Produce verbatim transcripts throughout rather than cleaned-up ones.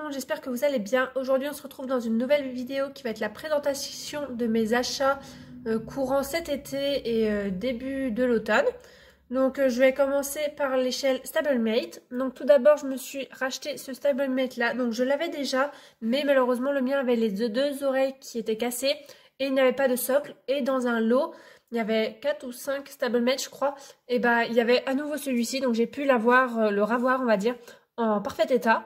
monde, j'espère que vous allez bien. Aujourd'hui on se retrouve dans une nouvelle vidéo qui va être la présentation de mes achats euh, courant cet été et euh, début de l'automne. Donc euh, je vais commencer par l'échelle Stablemate. Donc tout d'abord je me suis racheté ce Stablemate là, donc je l'avais déjà, mais malheureusement le mien avait les deux oreilles qui étaient cassées et il n'y avait pas de socle. Et dans un lot, il y avait quatre ou cinq Stablemate je crois, et bah il y avait à nouveau celui-ci, donc j'ai pu l'avoir, euh, le ravoir on va dire, en parfait état.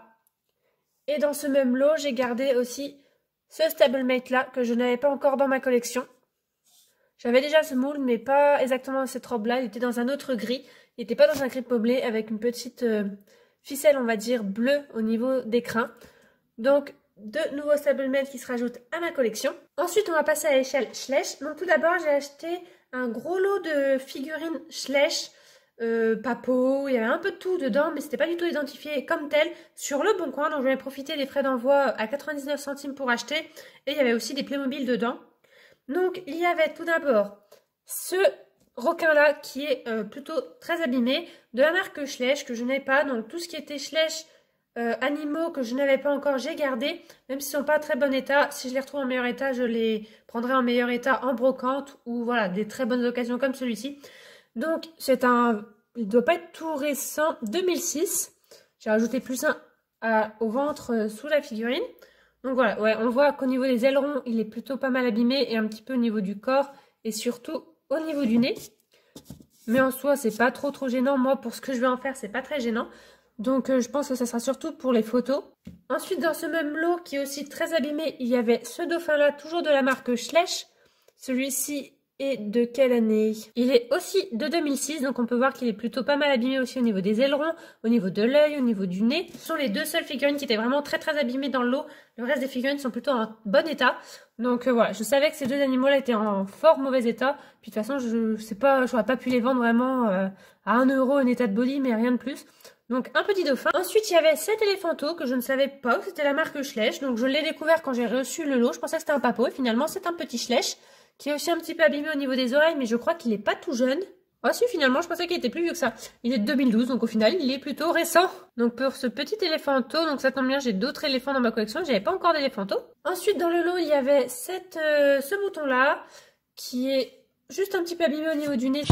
Et dans ce même lot, j'ai gardé aussi ce Stablemate là que je n'avais pas encore dans ma collection. J'avais déjà ce moule, mais pas exactement cette robe là. Il était dans un autre gris. Il n'était pas dans un gris poblé avec une petite euh, ficelle, on va dire, bleue au niveau des crins. Donc, deux nouveaux Stablemate qui se rajoutent à ma collection. Ensuite, on va passer à l'échelle Schleich. Donc, tout d'abord, j'ai acheté un gros lot de figurines Schleich. Euh, papo, il y avait un peu de tout dedans, mais c'était pas du tout identifié comme tel sur le bon coin, donc je vais profiter des frais d'envoi à quatre-vingt-dix-neuf centimes pour acheter. Et il y avait aussi des Playmobil dedans. Donc il y avait tout d'abord ce requin là qui est euh, plutôt très abîmé, de la marque Schleich que je n'ai pas. Donc tout ce qui était Schleich euh, animaux que je n'avais pas encore, j'ai gardé, même s'ils sont pas en très bon état. Si je les retrouve en meilleur état, je les prendrai en meilleur état en brocante ou voilà, des très bonnes occasions comme celui-ci. Donc, c'est un... Il ne doit pas être tout récent, deux mille six. J'ai rajouté plus un à, au ventre euh, sous la figurine. Donc voilà, ouais, on voit qu'au niveau des ailerons, il est plutôt pas mal abîmé et un petit peu au niveau du corps et surtout au niveau du nez. Mais en soi, c'est pas trop trop gênant. Moi, pour ce que je vais en faire, c'est pas très gênant. Donc, euh, je pense que ça sera surtout pour les photos. Ensuite, dans ce même lot qui est aussi très abîmé, il y avait ce dauphin-là, toujours de la marque Schleich. Celui-ci est de quelle année? Il est aussi de deux mille six, donc on peut voir qu'il est plutôt pas mal abîmé aussi au niveau des ailerons, au niveau de l'œil, au niveau du nez. Ce sont les deux seules figurines qui étaient vraiment très très abîmées dans le lot. Le reste des figurines sont plutôt en bon état. Donc euh, voilà, je savais que ces deux animaux-là étaient en fort mauvais état. Puis de toute façon, je sais pas, j'aurais pas pu les vendre vraiment euh, à un euro en état de body, mais rien de plus. Donc un petit dauphin. Ensuite, il y avait cet éléphanto que je ne savais pas que c'était la marque Schleich. Donc je l'ai découvert quand j'ai reçu le lot. Je pensais que c'était un papo et finalement c'est un petit Schleich, qui est aussi un petit peu abîmé au niveau des oreilles, mais je crois qu'il n'est pas tout jeune. Ah si, finalement, je pensais qu'il était plus vieux que ça. Il est de deux mille douze, donc au final, il est plutôt récent. Donc pour ce petit éléphanto, donc ça tombe bien, j'ai d'autres éléphants dans ma collection, j'avais pas encore d'éléphanto. Ensuite, dans le lot, il y avait cette, euh, ce mouton-là, qui est juste un petit peu abîmé au niveau du nez.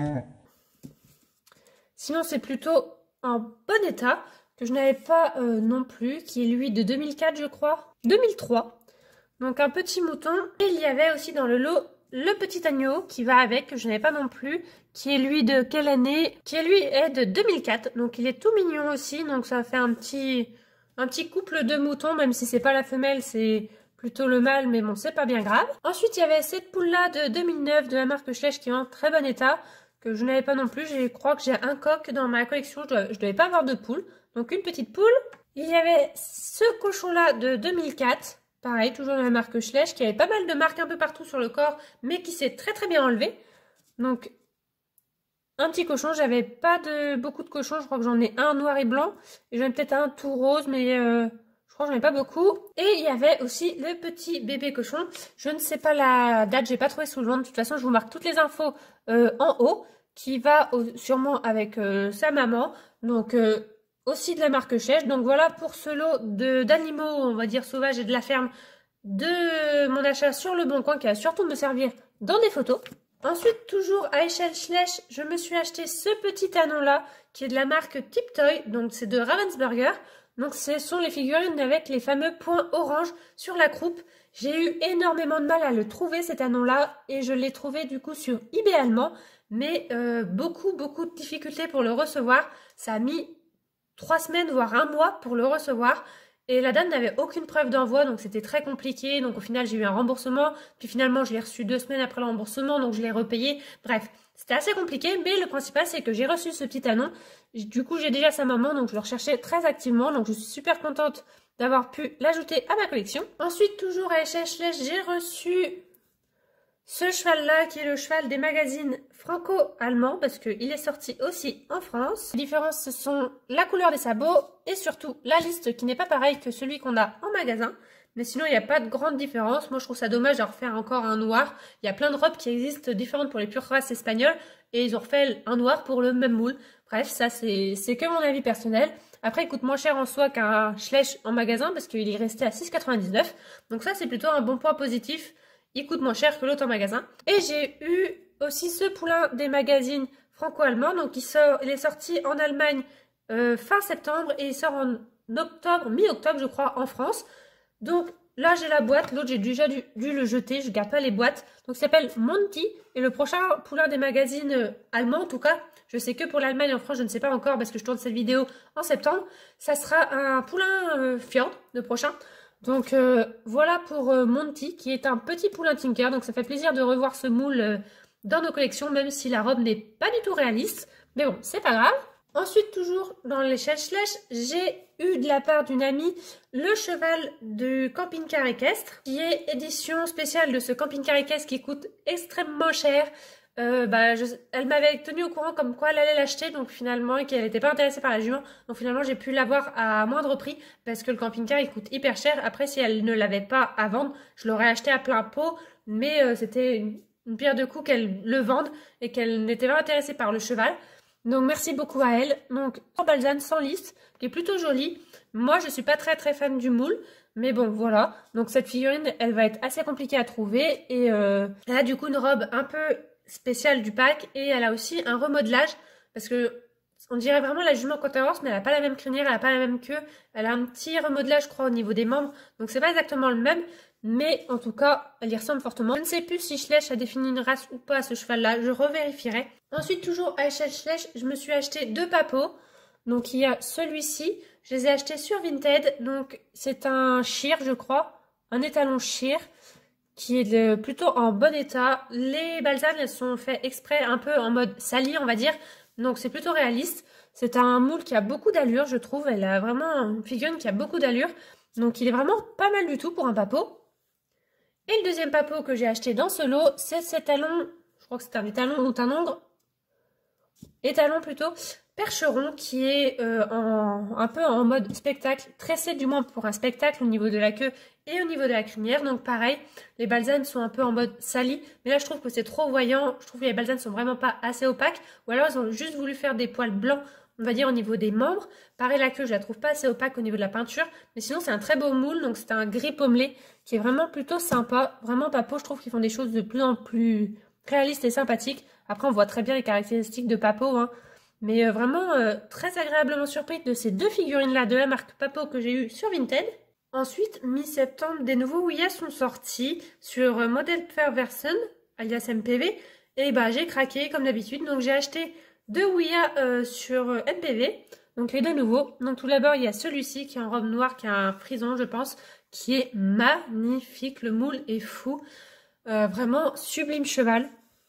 Sinon, c'est plutôt en bon état, que je n'avais pas euh, non plus, qui est lui de deux mille quatre, je crois. deux mille trois. Donc un petit mouton. Et il y avait aussi dans le lot le petit agneau qui va avec, que je n'avais pas non plus, qui est lui de quelle année? Qui est lui est de deux mille quatre. Donc il est tout mignon aussi, donc ça fait un petit, un petit couple de moutons, même si c'est pas la femelle, c'est plutôt le mâle, mais bon, c'est pas bien grave. Ensuite il y avait cette poule-là de deux mille neuf de la marque Schleich qui est en très bon état, que je n'avais pas non plus. Je crois que j'ai un coq dans ma collection, je dois, je devais pas avoir de poule. Donc une petite poule. Il y avait ce cochon-là de deux mille quatre. Pareil, toujours de la marque Schleich, qui avait pas mal de marques un peu partout sur le corps, mais qui s'est très très bien enlevé. Donc, un petit cochon. J'avais pas de beaucoup de cochons, je crois que j'en ai un noir et blanc. Et j'en ai peut-être un tout rose, mais euh, je crois que j'en ai pas beaucoup. Et il y avait aussi le petit bébé cochon. Je ne sais pas la date, j'ai pas trouvé sous le ventre. De toute façon, je vous marque toutes les infos euh, en haut, qui va au, sûrement avec euh, sa maman. Donc... Euh, aussi de la marque Schleich. Donc voilà pour ce lot d'animaux, on va dire sauvages et de la ferme, de mon achat sur le bon coin, qui va surtout me servir dans des photos. Ensuite, toujours à échelle Schleich, je me suis acheté ce petit anon là, qui est de la marque Tiptoy, donc c'est de Ravensburger. Donc ce sont les figurines avec les fameux points orange sur la croupe. J'ai eu énormément de mal à le trouver cet anon là, et je l'ai trouvé du coup sur eBay allemand, mais euh, beaucoup beaucoup de difficultés pour le recevoir. Ça a mis trois semaines voire un mois pour le recevoir, et la dame n'avait aucune preuve d'envoi, donc c'était très compliqué. Donc au final j'ai eu un remboursement, puis finalement je l'ai reçu deux semaines après le remboursement, donc je l'ai repayé. Bref, c'était assez compliqué, mais le principal c'est que j'ai reçu ce petit anon. Du coup j'ai déjà sa maman, donc je le recherchais très activement, donc je suis super contente d'avoir pu l'ajouter à ma collection. Ensuite, toujours à échelle Schleich, j'ai reçu ce cheval-là, qui est le cheval des magazines franco-allemands, parce qu'il est sorti aussi en France. Les différences, ce sont la couleur des sabots et surtout la liste qui n'est pas pareille que celui qu'on a en magasin. Mais sinon, il n'y a pas de grande différence. Moi, je trouve ça dommage de refaire encore un noir. Il y a plein de robes qui existent différentes pour les pures races espagnoles. Et ils ont refait un noir pour le même moule. Bref, ça, c'est que mon avis personnel. Après, il coûte moins cher en soi qu'un Schleich en magasin parce qu'il est resté à six quatre-vingt-dix-neuf. Donc ça, c'est plutôt un bon point positif. Il coûte moins cher que l'autre en magasin. Et j'ai eu aussi ce poulain des magazines franco-allemands. Donc, il, sort, il est sorti en Allemagne euh, fin septembre et il sort en octobre, mi-octobre, je crois, en France. Donc, là, j'ai la boîte. L'autre, j'ai déjà dû, dû le jeter. Je garde pas les boîtes. Donc, il s'appelle Monty. Et le prochain poulain des magazines euh, allemands, en tout cas, je sais que pour l'Allemagne, en France, je ne sais pas encore parce que je tourne cette vidéo en septembre. Ça sera un poulain euh, Fjord, le prochain. Donc, euh, voilà pour euh, Monty, qui est un petit poulain Tinker. Donc, ça fait plaisir de revoir ce moule euh, dans nos collections, même si la robe n'est pas du tout réaliste. Mais bon, c'est pas grave. Ensuite, toujours dans l'échelle Schleich, j'ai eu de la part d'une amie le cheval du camping-car équestre, qui est édition spéciale de ce camping-car équestre qui coûte extrêmement cher. Euh, bah, je, elle m'avait tenu au courant comme quoi elle allait l'acheter, donc finalement, et qu'elle n'était pas intéressée par la jument. Donc finalement, j'ai pu l'avoir à moindre prix parce que le camping-car il coûte hyper cher. Après, si elle ne l'avait pas à vendre, je l'aurais acheté à plein pot, mais euh, c'était une, une pierre de coups qu'elle le vende et qu'elle n'était pas intéressée par le cheval. Donc merci beaucoup à elle. Donc en balsane sans lisse, qui est plutôt jolie. Moi, je suis pas très très fan du moule. Mais bon, voilà. Donc cette figurine, elle va être assez compliquée à trouver. Et euh, elle a du coup une robe un peu spéciale du pack. Et elle a aussi un remodelage. Parce que on dirait vraiment la jument Quaterhorse, mais elle n'a pas la même crinière, elle n'a pas la même queue. Elle a un petit remodelage, je crois, au niveau des membres. Donc c'est pas exactement le même. Mais en tout cas, elle y ressemble fortement. Je ne sais plus si Schleich a défini une race ou pas à ce cheval-là. Je revérifierai. Ensuite, toujours à échelle Schleich, je me suis acheté deux papeaux. Donc il y a celui-ci. Je les ai achetés sur Vinted. Donc c'est un Sheer, je crois. Un étalon Sheer qui est de, plutôt en bon état. Les balsanes, elles sont faites exprès un peu en mode sali, on va dire. Donc c'est plutôt réaliste. C'est un moule qui a beaucoup d'allure, je trouve. Elle a vraiment une figurine qui a beaucoup d'allure. Donc il est vraiment pas mal du tout pour un papeau. Et le deuxième papeau que j'ai acheté dans ce lot, c'est cet étalon, je crois que c'est un étalon ou un ongre, étalon plutôt, percheron qui est euh, en, un peu en mode spectacle, tressé du moins pour un spectacle au niveau de la queue et au niveau de la crinière. Donc pareil, les balsanes sont un peu en mode sali, mais là je trouve que c'est trop voyant, je trouve que les balsanes sont vraiment pas assez opaques, ou alors ils ont juste voulu faire des poils blancs, on va dire au niveau des membres. Pareil, la queue, je la trouve pas assez opaque au niveau de la peinture. Mais sinon, c'est un très beau moule. Donc, c'est un gris pommelé qui est vraiment plutôt sympa. Vraiment, Papo, je trouve qu'ils font des choses de plus en plus réalistes et sympathiques. Après, on voit très bien les caractéristiques de Papo. Hein. Mais euh, vraiment, euh, très agréablement surprise de ces deux figurines-là de la marque Papo que j'ai eu sur Vinted. Ensuite, mi-septembre, des nouveaux Ouya sont sortis sur euh, Model Perversion, alias M P V. Et bah, j'ai craqué comme d'habitude. Donc, j'ai acheté deux Ouya euh, sur euh, M P V, donc les deux nouveaux. Donc tout d'abord il y a celui-ci qui est en robe noire, qui a un frison je pense, qui est magnifique, le moule est fou, euh, vraiment sublime cheval.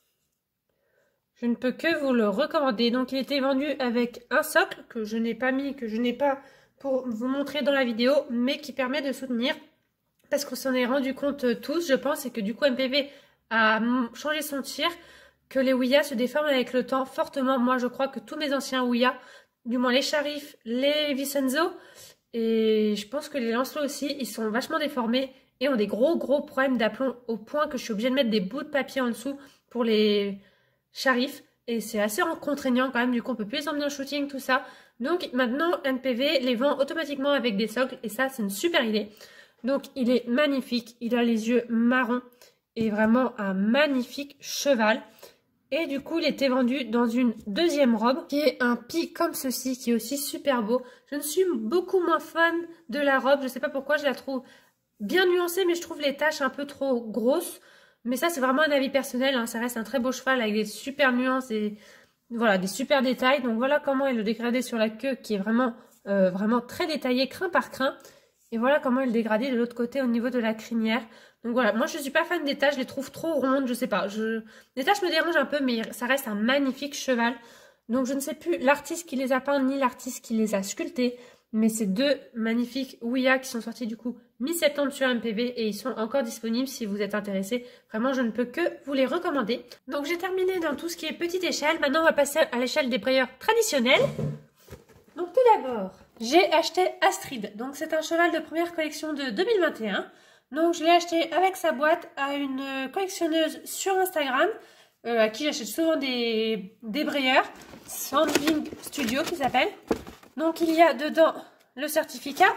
Je ne peux que vous le recommander. Donc il était vendu avec un socle que je n'ai pas mis, que je n'ai pas pour vous montrer dans la vidéo, mais qui permet de soutenir, parce qu'on s'en est rendu compte tous je pense, et que du coup M P V a changé son tir, que les Ouya se déforment avec le temps fortement. Moi, je crois que tous mes anciens Ouya, du moins les Sharif, les Vincenzo, et je pense que les Lancelot aussi, ils sont vachement déformés et ont des gros gros problèmes d'aplomb au point que je suis obligée de mettre des bouts de papier en dessous pour les Sharif. Et c'est assez contraignant quand même, du coup on peut plus les emmener en shooting, tout ça. Donc maintenant, M P V les vend automatiquement avec des socles et ça, c'est une super idée. Donc il est magnifique, il a les yeux marrons et vraiment un magnifique cheval. Et du coup, il était vendu dans une deuxième robe qui est un pis comme ceci, qui est aussi super beau. Je ne suis beaucoup moins fan de la robe. Je ne sais pas pourquoi, je la trouve bien nuancée, mais je trouve les taches un peu trop grosses. Mais ça, c'est vraiment un avis personnel. Hein. Ça reste un très beau cheval avec des super nuances et voilà, des super détails. Donc voilà comment est le dégradé sur la queue qui est vraiment, euh, vraiment très détaillé, crin par crin. Et voilà comment est le dégradé de l'autre côté au niveau de la crinière. Donc voilà, moi je suis pas fan des taches, je les trouve trop rondes, je sais pas. Je... Les taches me dérangent un peu, mais ça reste un magnifique cheval. Donc je ne sais plus l'artiste qui les a peints, ni l'artiste qui les a sculptés. Mais ces deux magnifiques Ouya qui sont sortis du coup mi-septembre sur M P V et ils sont encore disponibles si vous êtes intéressés. Vraiment, je ne peux que vous les recommander. Donc j'ai terminé dans tout ce qui est petite échelle. Maintenant, on va passer à l'échelle des brayeurs traditionnels. Donc tout d'abord, j'ai acheté Astrid. Donc c'est un cheval de première collection de deux mille vingt et un. Donc je l'ai acheté avec sa boîte à une collectionneuse sur Instagram, euh, à qui j'achète souvent des, des brayeurs, Sandling Studio qui s'appelle. Donc il y a dedans le certificat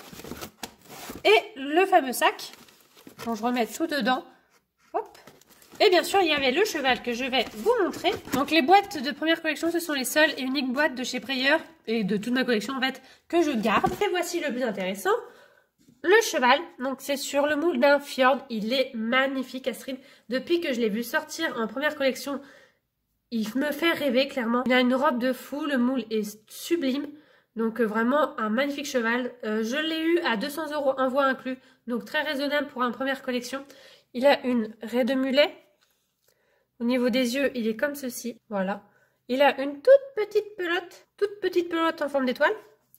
et le fameux sac. Donc je remets tout dedans. Hop. Et bien sûr, il y avait le cheval que je vais vous montrer. Donc les boîtes de première collection, ce sont les seules et uniques boîtes de chez Breyer et de toute ma collection en fait que je garde. Et voici le plus intéressant, le cheval. Donc c'est sur le moule d'un fjord. Il est magnifique, Astrid. Depuis que je l'ai vu sortir en première collection, il me fait rêver clairement. Il a une robe de fou, le moule est sublime. Donc euh, vraiment un magnifique cheval. Euh, je l'ai eu à deux cents euros envoi inclus. Donc très raisonnable pour une première collection. Il a une raie de mulet. Au niveau des yeux, il est comme ceci. Voilà. Il a une toute petite pelote. Toute petite pelote en forme d'étoile.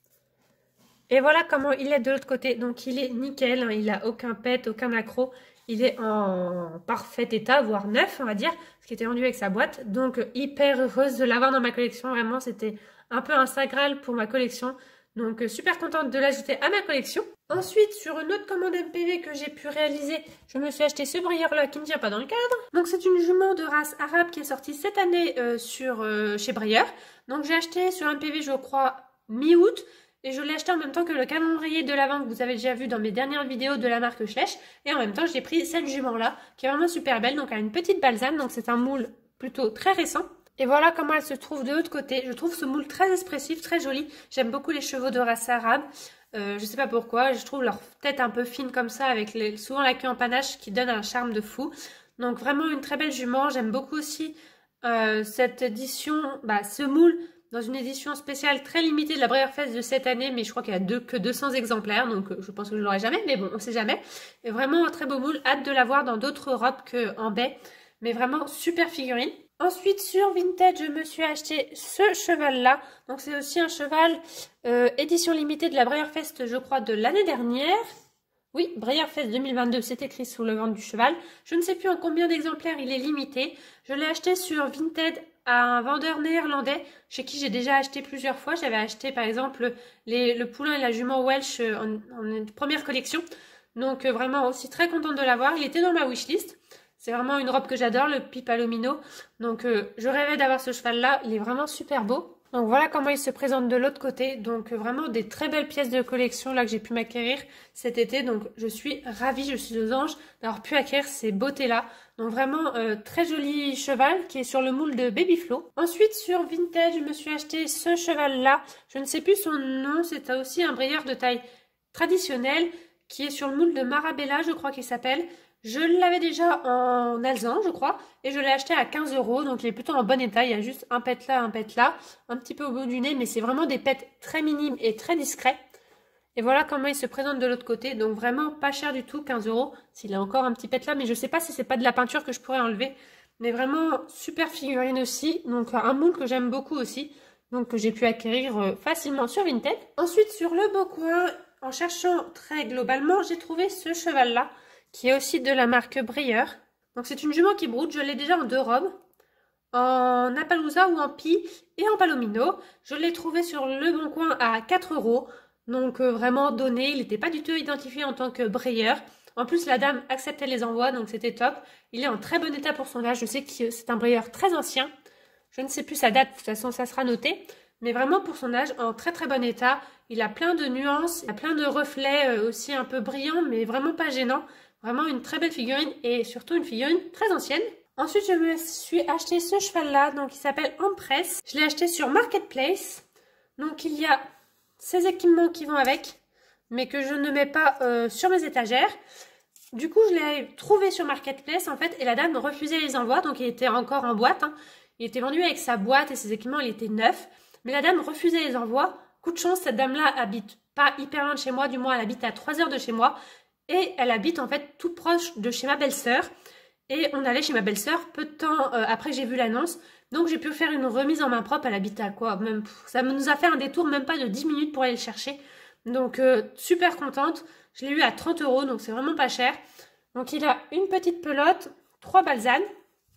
Et voilà comment il est de l'autre côté. Donc il est nickel. Hein. Il n'a aucun pet, aucun accroc. Il est en parfait état, voire neuf, on va dire. Ce qui était vendu avec sa boîte. Donc hyper heureuse de l'avoir dans ma collection. Vraiment, c'était un peu un saint graal pour ma collection. Donc super contente de l'ajouter à ma collection. Ensuite, sur une autre commande M P V que j'ai pu réaliser, je me suis acheté ce brayeur-là qui ne tient pas dans le cadre. Donc c'est une jument de race arabe qui est sortie cette année euh, sur, euh, chez Breyer. Donc j'ai acheté sur un M P V, je crois, mi-août. Et je l'ai acheté en même temps que le calendrier de l'Avent que vous avez déjà vu dans mes dernières vidéos de la marque Schleich. Et en même temps, j'ai pris cette jument-là qui est vraiment super belle. Donc elle a une petite balsane, donc c'est un moule plutôt très récent. Et voilà comment elle se trouve de l'autre côté. Je trouve ce moule très expressif, très joli. J'aime beaucoup les chevaux de race arabe. Euh, je sais pas pourquoi. Je trouve leur tête un peu fine comme ça, avec les, souvent la queue en panache qui donne un charme de fou. Donc vraiment une très belle jument. J'aime beaucoup aussi euh, cette édition, bah, ce moule dans une édition spéciale très limitée de la Breyer Fest de cette année. Mais je crois qu'il y a deux, que deux cents exemplaires. Donc euh, je pense que je l'aurai jamais. Mais bon, on sait jamais. Et vraiment un très beau moule. Hâte de l'avoir dans d'autres robes qu'en baie. Mais vraiment super figurine. Ensuite, sur Vintage, je me suis acheté ce cheval-là. Donc, c'est aussi un cheval euh, édition limitée de la Breyer Fest, je crois, de l'année dernière. Oui, Breyer Fest deux mille vingt-deux, c'est écrit sous le ventre du cheval. Je ne sais plus en combien d'exemplaires il est limité. Je l'ai acheté sur Vinted à un vendeur néerlandais chez qui j'ai déjà acheté plusieurs fois. J'avais acheté, par exemple, les, le poulain et la jument Welsh en, en première collection. Donc, euh, vraiment aussi très contente de l'avoir. Il était dans ma wishlist. C'est vraiment une robe que j'adore, le Pipe Palomino. Donc euh, je rêvais d'avoir ce cheval-là. Il est vraiment super beau. Donc voilà comment il se présente de l'autre côté. Donc euh, vraiment des très belles pièces de collection là que j'ai pu m'acquérir cet été. Donc je suis ravie, je suis aux anges d'avoir pu acquérir ces beautés-là. Donc vraiment euh, très joli cheval qui est sur le moule de Baby Flo. Ensuite sur Vintage, je me suis acheté ce cheval-là. Je ne sais plus son nom, c'est aussi un brayeur de taille traditionnelle qui est sur le moule de Marabella, je crois qu'il s'appelle. Je l'avais déjà en alezan, je crois, et je l'ai acheté à quinze euros, donc il est plutôt en bon état. Il y a juste un pet là, un pet là, un petit peu au bout du nez, mais c'est vraiment des pets très minimes et très discrets. Et voilà comment il se présente de l'autre côté, donc vraiment pas cher du tout, quinze euros, s'il a encore un petit pet là, mais je sais pas si c'est pas de la peinture que je pourrais enlever. Mais vraiment super figurine aussi, donc un moule que j'aime beaucoup aussi, donc que j'ai pu acquérir facilement sur Vinted. Ensuite sur le Beau Coin, en cherchant très globalement, j'ai trouvé ce cheval là, qui est aussi de la marque Breyer. Donc c'est une jument qui broute, je l'ai déjà en deux robes, en Appaloosa ou en Pie et en Palomino. Je l'ai trouvé sur Le Bon Coin à quatre euros, donc euh, vraiment donné, il n'était pas du tout identifié en tant que Breyer. En plus la dame acceptait les envois, donc c'était top. Il est en très bon état pour son âge, je sais que c'est un Breyer très ancien. Je ne sais plus sa date, de toute façon ça sera noté. Mais vraiment pour son âge, en très très bon état. Il a plein de nuances, il a plein de reflets euh, aussi un peu brillants, mais vraiment pas gênants. Vraiment une très belle figurine et surtout une figurine très ancienne. Ensuite, je me suis acheté ce cheval-là, donc il s'appelle Empress. Je l'ai acheté sur Marketplace. Donc il y a ces équipements qui vont avec, mais que je ne mets pas euh, sur mes étagères. Du coup, je l'ai trouvé sur Marketplace en fait, et la dame refusait les envois, donc il était encore en boîte. Hein. Il était vendu avec sa boîte et ses équipements, il était neuf. Mais la dame refusait les envois. Coup de chance, cette dame-là habite pas hyper loin de chez moi, du moins elle habite à trois heures de chez moi. Et elle habite en fait tout proche de chez ma belle-sœur. Et on allait chez ma belle-sœur peu de temps euh, après que j'ai vu l'annonce. Donc j'ai pu faire une remise en main propre. Elle habite à quoi même, pff, ça nous a fait un détour même pas de dix minutes pour aller le chercher. Donc euh, super contente. Je l'ai eu à trente euros, donc c'est vraiment pas cher. Donc il a une petite pelote, trois balsanes.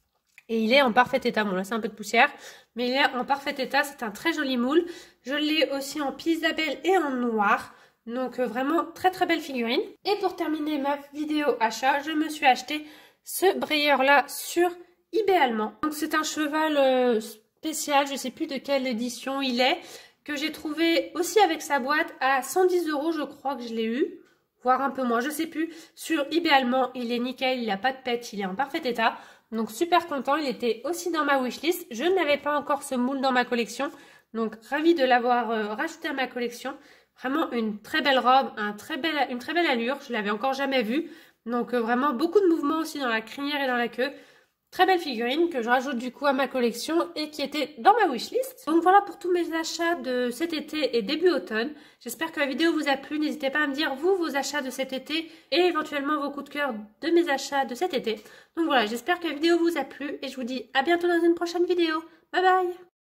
Et il est en parfait état. Bon, là, c'est un peu de poussière, mais il est en parfait état. C'est un très joli moule. Je l'ai aussi en Pie Isabelle et en noir. Donc, euh, vraiment, très très belle figurine. Et pour terminer ma vidéo achat, je me suis acheté ce brayeur-là sur eBay allemand. Donc, c'est un cheval euh, spécial. Je ne sais plus de quelle édition il est. Que j'ai trouvé aussi avec sa boîte à cent dix euros, je crois que je l'ai eu. Voire un peu moins, je sais plus. Sur eBay allemand, il est nickel, il n'a pas de pète, il est en parfait état. Donc super content, il était aussi dans ma wishlist. Je n'avais pas encore ce moule dans ma collection. Donc ravie de l'avoir euh, rajouté à ma collection. Vraiment une très belle robe, un très belle, une très belle allure. Je l'avais encore jamais vue. Donc euh, vraiment beaucoup de mouvements aussi dans la crinière et dans la queue. Très belle figurine que je rajoute du coup à ma collection et qui était dans ma wishlist. Donc voilà pour tous mes achats de cet été et début automne. J'espère que la vidéo vous a plu. N'hésitez pas à me dire vous vos achats de cet été et éventuellement vos coups de cœur de mes achats de cet été. Donc voilà, j'espère que la vidéo vous a plu et je vous dis à bientôt dans une prochaine vidéo. Bye bye!